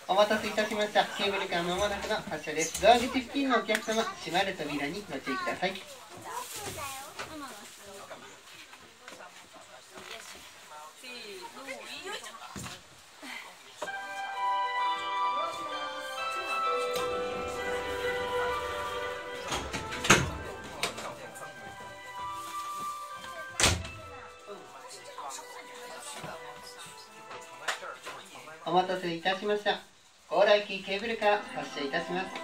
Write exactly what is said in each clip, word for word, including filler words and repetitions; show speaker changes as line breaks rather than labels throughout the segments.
お待たせいたしました。ケーブルカーまもなくの発車です。ドア口付近のお客様、閉まる扉にご注意ください。お待たせいたしました。高来機ケーブルカー発車いたします。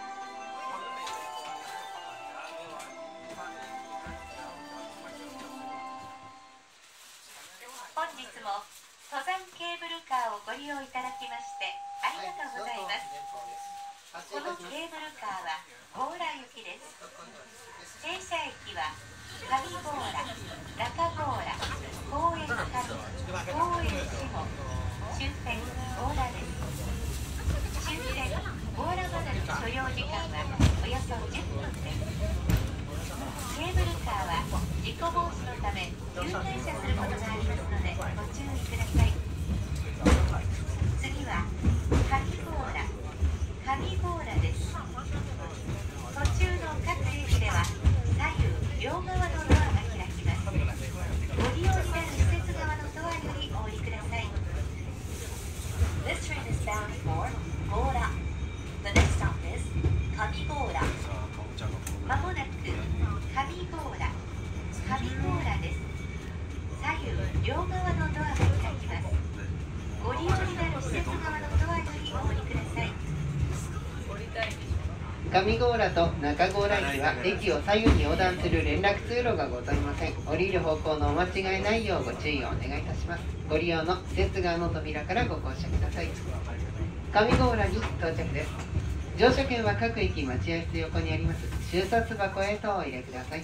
本日も登山ケーブルカーをご利用いただきましてありがとうございます。このケーブルカーは強羅行きです。停車駅は上強羅、中強羅、公園上、公園下、終点強羅です。終点強羅までの所要時間はおよそじゅっぷんです。ケーブルカーは事故防止のため急停車することがありますのでご注意ください。次は上強羅、上強羅です。途中の各駅では左右両側のドアが開きます。ご利用になる施設側のドアよりお降りください。This train is bound for Gora. The next stop is Kamigora. まもなく上強羅、上強羅です。左右両側のドアが開きます。ご利用になる施設側のドアよりお降りください。
上強羅と中強羅駅は駅を左右に横断する連絡通路がございません。降りる方向のお間違いないようご注意をお願いいたします。ご利用の施設側の扉からご降車ください。上強羅に到着です。乗車券は各駅待合室横にあります収札箱へとお入れください。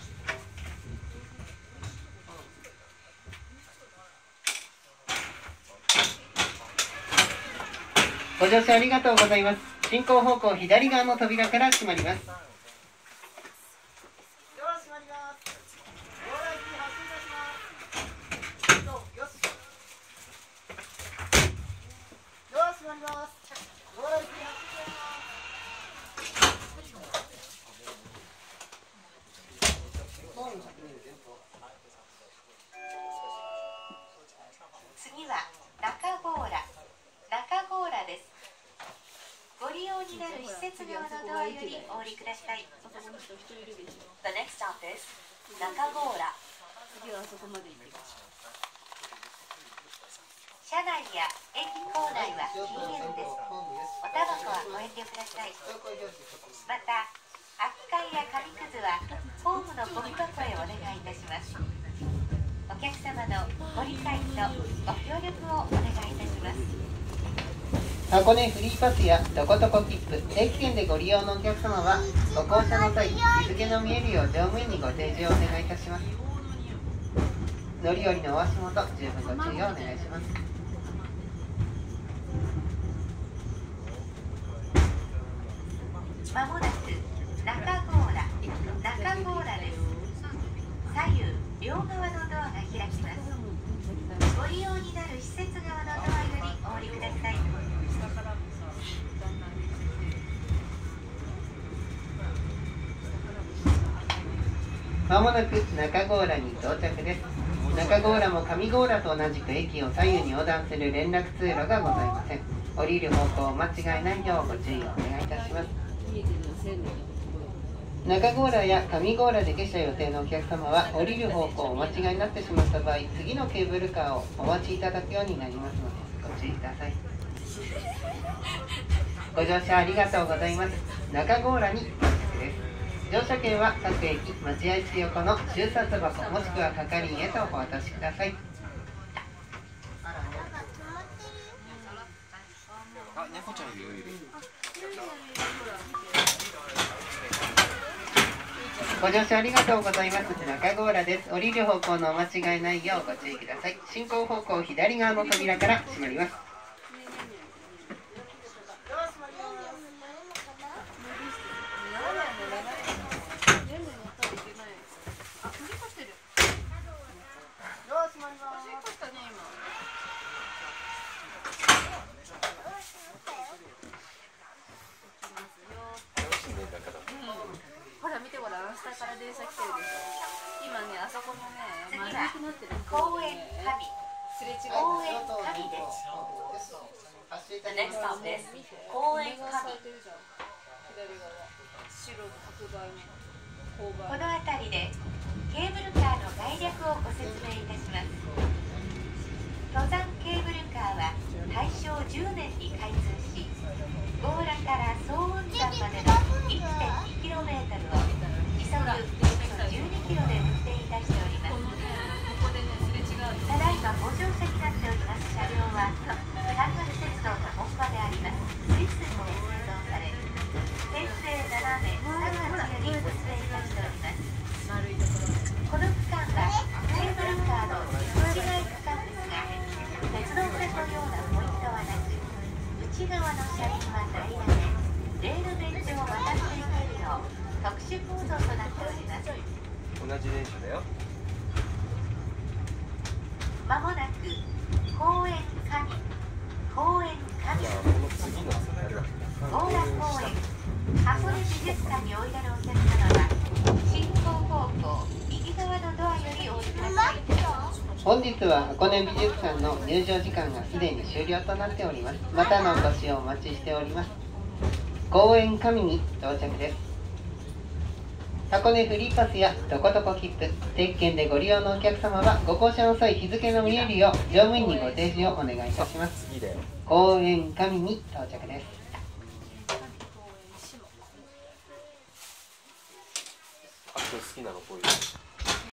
ご乗車ありがとうございます。進行方向左側の扉から閉まります。
次は中強羅、中強羅です。ご利用になる施設側のドアよりお降りください。The next stop is 中強羅。車内や駅構内は禁煙です。おタバコはご遠慮ください。また、空き缶や紙くずはホームのゴミ箱へお願いいたします。お客様のご理解とご協力をお願いいたします。
箱根フリーパスやトコトコ切符、定期券でご利用のお客様はご降車の際、日付の見えるよう乗務員にご提示をお願いいたします。乗り降りのお足元、十分ご注意をお願いします。
まもなく中強羅、中強羅です。左右両側のドアが開きます。ご利用になる施設側のドアよりお降りください。
まもなく中強羅に到着です。中強羅も上強羅と同じく駅を左右に横断する連絡通路がございません。降りる方向を間違いないようご注意をお願いいたします。中強羅や上強羅で下車予定のお客様は降りる方向をお間違いになってしまった場合、次のケーブルカーをお待ちいただくようになりますのでご注意ください。ご乗車ありがとうございます。中強羅に到着です。乗車券は各駅待合室横の収札箱もしくは係員へとお渡しください。
あ、猫ちゃんいるいる。
ご乗車ありがとうございます。中強羅です。降りる方向のお間違いないようご注意ください。進行方向左側の扉から閉まります。
から電車来てるでしょ。今ね、あそこのね、
次
丸
は
くなってる
公園神
すれ違い
公園神です。Next stop です。公園神。
左側、白の白バイの勾配。
この辺りでケーブルカーの概略をご説明いたします。登山ケーブルカーは大正じゅうねんに開通し、強羅から総雲山までの いってんにキロメートル を時速およそじゅうにキロで運転いたしております。ただいまご乗車になっております車両は山岳鉄道の本場でありますスイスで製造され、平成ななねんさんがつよりご出演いたしております。この区間はケーブルカーの内側区間ですが、鉄道線のようなポイントはなく、内側の車輪は平らでレールベンチを渡っていけるよう特殊構造となっております。
同じ電車だよ。
まもなく公園神公園神強羅公園箱根美術館においでのお客様は進行方向右側のドアよりお降りください。
本日は箱根美術館の入場時間がすでに終了となっております。またのご使用お待ちしております。公園神に到着です。箱根フリーパスやトコトコ切符、定期券でご利用のお客様はご降車の際日付の見えるよう乗務員にご提示をお願いいたします。公園神に到着です。
あ、好きなのこういう。